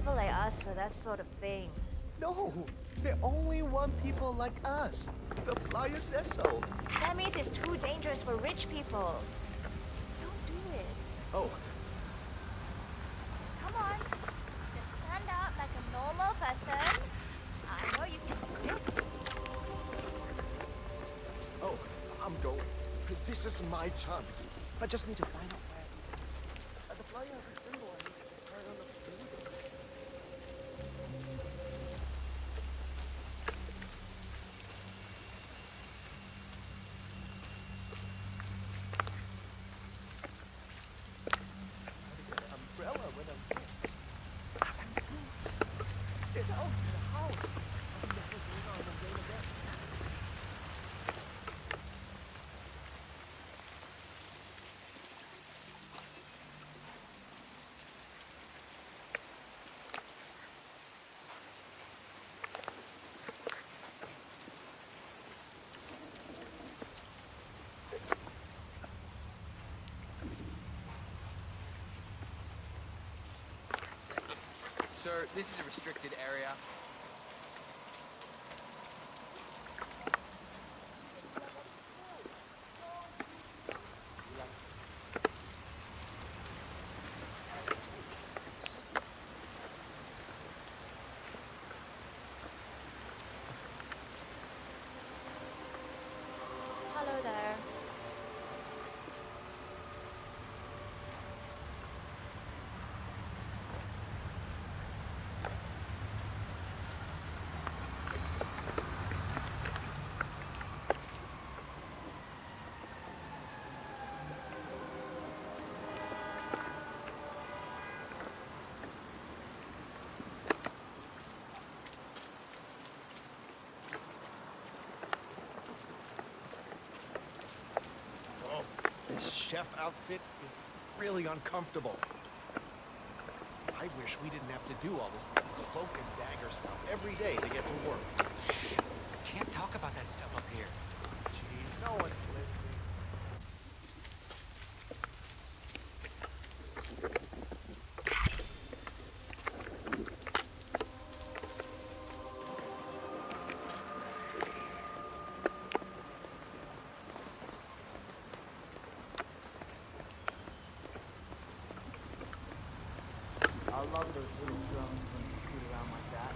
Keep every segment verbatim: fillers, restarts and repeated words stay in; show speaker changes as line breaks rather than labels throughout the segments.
people like us for that sort of thing.
No, they only want people like us. The flyer says so.
That means it's too dangerous for rich people. Don't do it.
Oh,
Come on. Just stand up like a normal person. I know you can do it.
oh, I'm going. This is my chance. I just need to find out where it is. Uh, the flyer has a symbol I need to turn on the building. Umbrella with a get out of the house. I'm never going on the rain again.
Sir, this is a restricted area.
Hello there.
Oh, this chef outfit is really uncomfortable. I wish we didn't have to do all this cloak and dagger stuff every day to get to work.
Shh. Can't talk about that stuff up here.
Gee, no one's listening.
I love those little drones when you shoot around like that.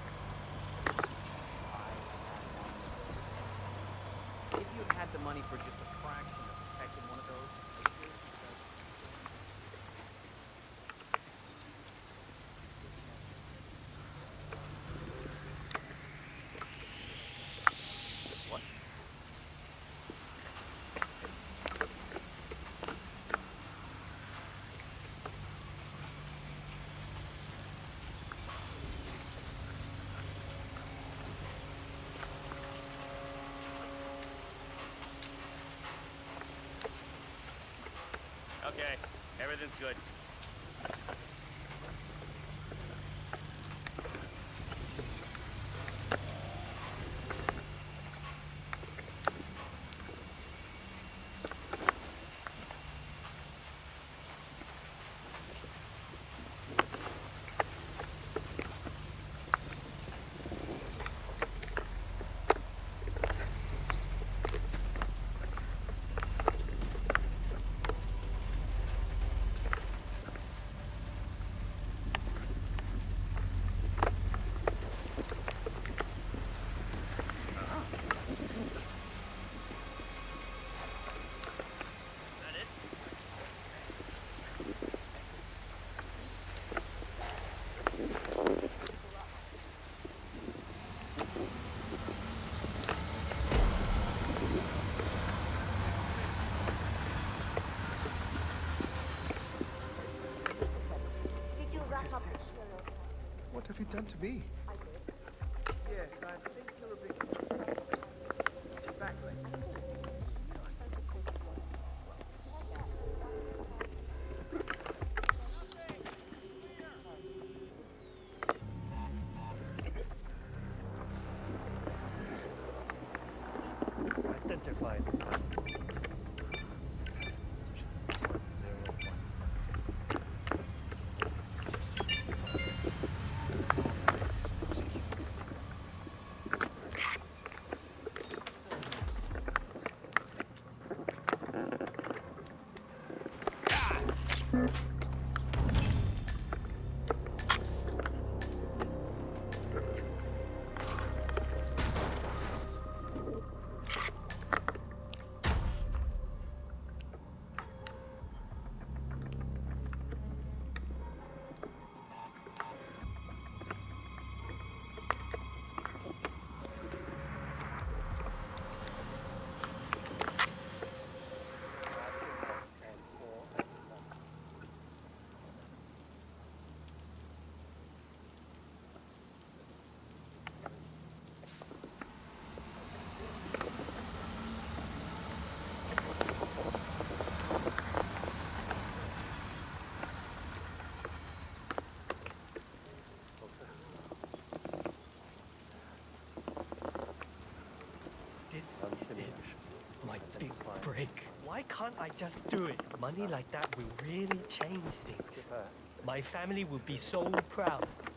If you had the money for just a fraction of protecting one of those, I seriously does.
What?
Okay, everything's good.
Did you wrap up the
this?
pillow?
What have you done to me?
Yes, I think you're a bit... Exactly.
Identified. This is my big break. Why can't I just do it? Money like that will really change things. My family will be so proud.